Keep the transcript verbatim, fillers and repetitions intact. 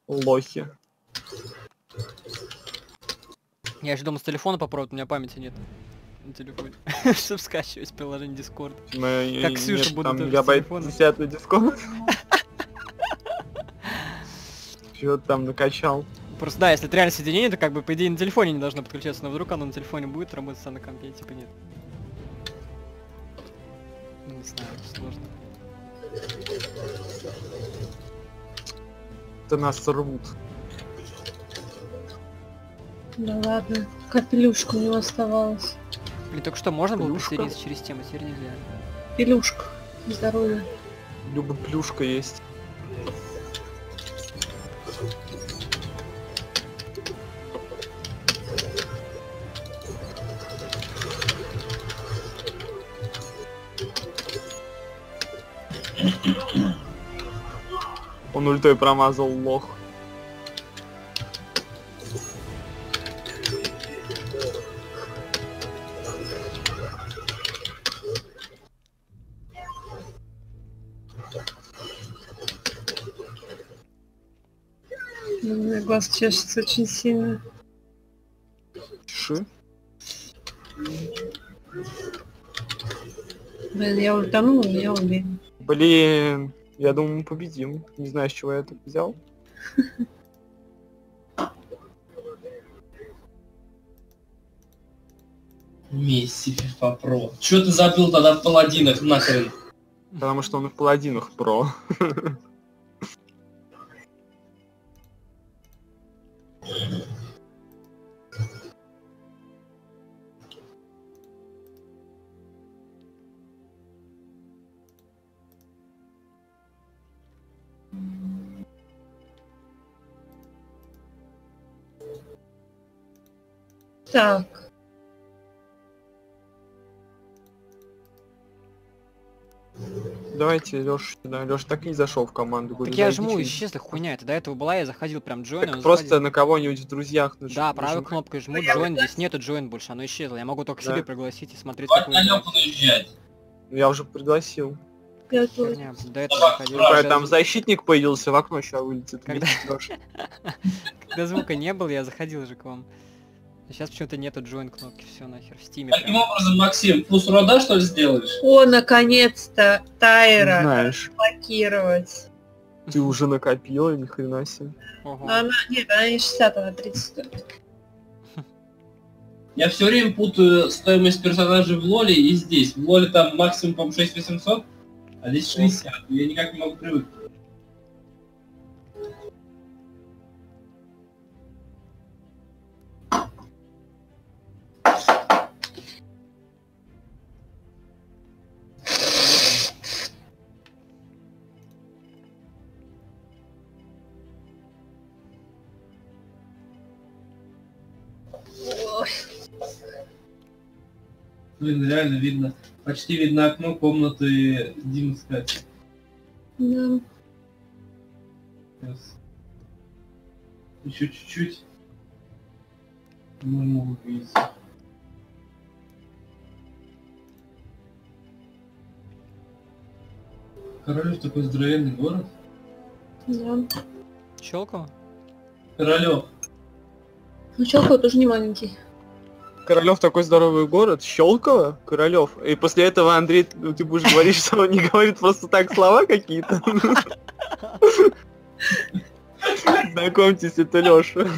Лохи. Я же думал с телефона попробовать, у меня памяти нет на телефоне. Чтобы скачивать приложение Discord. Как Ксюша буду тоже с телефона. десять на Discord. Чего ты там накачал? Просто да, если это реально соединение, то как бы по идее на телефоне не должно подключаться, но вдруг оно на телефоне будет работать, а на компе типа нет. Не знаю, сложно. Это нас рвут. Да ладно, капелюшка у него оставалась. Блин, только что можно было Плюшка? присоединиться через тему, теперь нельзя. Пелюшка. Здоровье. Люба плюшка есть. Он ультой промазал, лох. У меня глаз чешется очень сильно. Ши? Блин, я ультанула, но я уверен. Блин, я думаю, мы победим. Не знаю, с чего я это взял. Месси, FIFA Pro. Чё ты забыл тогда в паладинах нахрен? Потому что он и в паладинах про. Так. Давайте, Лёш, сюда. Лёш так и не зашел в команду. Говорю, Так я зайди жму, через- исчезла хуйня, это до этого была, я заходил прям джойн, Так он просто заходил. на кого-нибудь в друзьях наж- Да, правой нажимай. кнопкой жму джойн, здесь нету джойн больше, оно исчезло. Я могу только Да. себе пригласить и смотреть, Давай какой на играть. Лёху наезжать. Ну, я уже пригласил. Я тоже. Херня, до этого Давай, заходил. давай, Ой, там защитник появился, в окно сейчас вылетит. Когда- вместе с Лёшей. Когда звука не было, я заходил же к вам. А сейчас почему-то нету join кнопки, все нахер, в стиме Таким прям. образом, Максим, плюс рода что ли сделаешь? О, наконец-то! Тайра Знаешь, блокировать. ты уже накопила, ни хрена себе. Ого. Но она, нет, она не шестьдесят, она тридцать стоит. Я все время путаю стоимость персонажей в Лоле и здесь. В Лоле там максимум, по-моему, шесть тысяч восемьсот, а здесь шестьдесят. Я никак не могу привыкнуть. Ой. Блин, реально видно. Почти видно окно комнаты Димы скачет. Да. Сейчас. Еще чуть-чуть. Мы могут видеть. Королев такой здоровенный город. Да. Щелкало? Королев. Ну, Челкова тоже не маленький. Королев такой здоровый город, Щелково, Королев. И после этого, Андрей, ну, ты будешь говорить, что он не говорит просто так слова какие-то. Знакомьтесь, это Лёша.